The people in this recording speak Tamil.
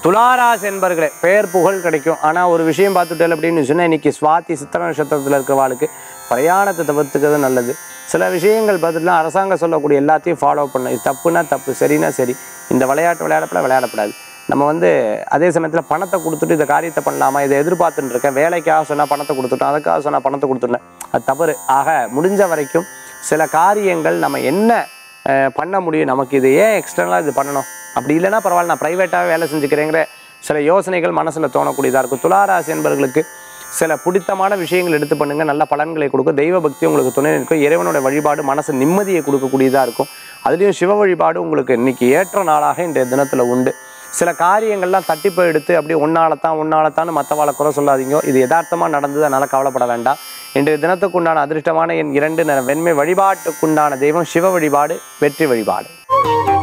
துளாராசி என்பர்களே, பெயர் புகழ் கிடைக்கும். ஆனால் ஒரு விஷயம் பார்த்துட்டேன் அப்படின்னு சொன்னால், இன்னைக்கு சுவாதி சித்திர நட்சத்திரத்தில் இருக்கிறவாளுக்கு பிரயாணத்தை தவிர்த்துக்கிறது நல்லது. சில விஷயங்கள் பார்த்துட்டுலாம் அரசாங்கம் சொல்லக்கூடிய எல்லாத்தையும் ஃபாலோ பண்ணணும். இது தப்புனா தப்பு, சரினா சரி. இந்த விளையாட்டு விளையாடப்படாது. நம்ம அதே சமயத்தில் பணத்தை கொடுத்துட்டு இந்த காரியத்தை பண்ணலாமா, இதை எதிர்பார்த்துட்டு இருக்கேன், வேலைக்காக சொன்னால் பணத்தை கொடுத்துட்டோம், அதுக்காக சொன்னால் பணத்தை கொடுத்துட்டேன், அது தவறு. ஆக முடிஞ்ச வரைக்கும் சில காரியங்கள் நம்ம என்ன பண்ண முடியும், நமக்கு இது ஏன் எக்ஸ்டர்னலாக இது பண்ணணும், அப்படி இல்லைன்னா பரவாயில்ல நான் ப்ரைவேட்டாகவே வேலை செஞ்சுக்கிறேங்கிற சில யோசனைகள் மனசில் தோணக்கூடியதாக இருக்கும். துளாராசி என்பவர்களுக்கு சில பிடித்தமான விஷயங்கள் எடுத்து பண்ணுங்க, நல்ல பலன்களை கொடுக்கும். தெய்வ பக்தி உங்களுக்கு துணை இருக்கும். இறைவனோட வழிபாடு மனசு நிம்மதியை கொடுக்கக்கூடியதாக இருக்கும். அதுலேயும் சிவ வழிபாடு உங்களுக்கு இன்னைக்கு ஏற்ற நாளாக இன்றைய தினத்தில் உண்டு. சில காரியங்கள்லாம் தட்டிப்போ எடுத்து அப்படியே ஒன்னாலத்தான் மற்றவாளை குறை சொல்லாதீங்க. இது யதார்த்தமாக நடந்தது, அதனால் கவலைப்பட வேண்டாம். இன்றைய தினத்துக்குண்டான அதிர்ஷ்டமான எண் 2 நிறம் வெண்மை. வழிபாட்டுக்குண்டான தெய்வம் சிவ வழிபாடு, வெற்றி வழிபாடு.